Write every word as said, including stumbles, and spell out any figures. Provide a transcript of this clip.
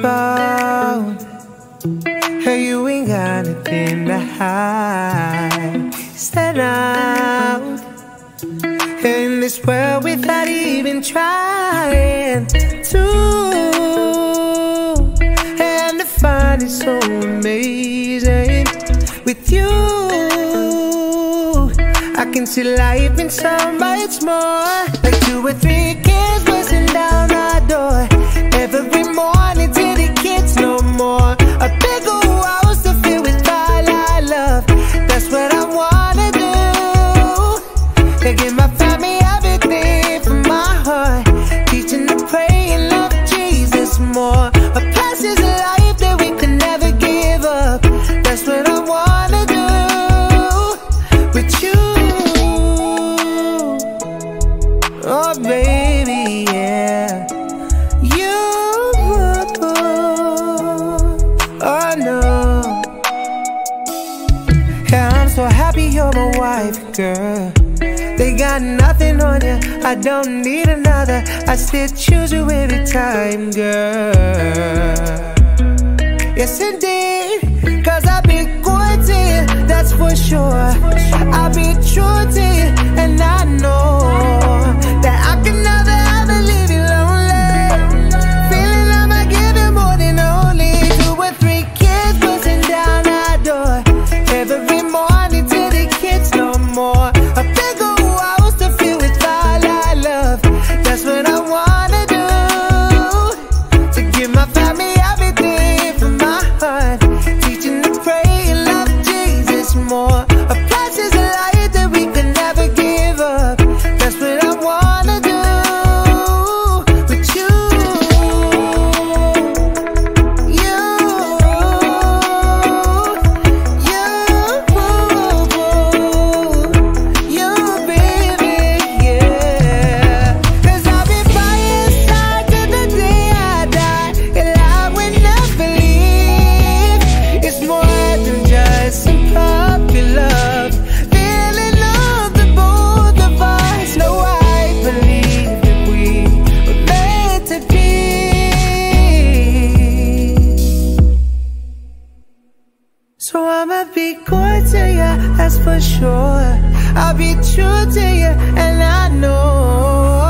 about. Hey, you ain't got nothing to hide. Stand out in this world without even trying to. And I find it so amazing with you. I can see life in so much more. Like two or three kids busting down our door every morning till the kids no more. A big old house to fill with all our love. That's what I wanna do. They give my family everything from my heart. Teaching to pray and love Jesus more. A passage of life that we can never give up. That's what I wanna do with you. Oh baby, yeah. You, oh no. Yeah, I'm so happy you're my wife, girl. They got nothing on you, I don't need another. I still choose you every time, girl. Yes indeed, cause I'll be good to you, that's for sure. I'll be true to you, and I know that I can never ever leave you lonely. Feeling I'ma give you more than only two or three kids busting down our door every morning till the kids no more. A big old house to fill with all our love. That's what I wanna do. To give my family everything from my heart. Teaching to pray and love Jesus more. A precious life that we can never give up. That's what I wanna do with you. You, you, you, baby, yeah. Cause I'll be by your side till the day I die. And I will never leave. It's more than just some puppy love. Feeling of the both of us. No, I believe that we were meant to be. So I'ma be good to you, that's for sure. I'll be true to you, and I know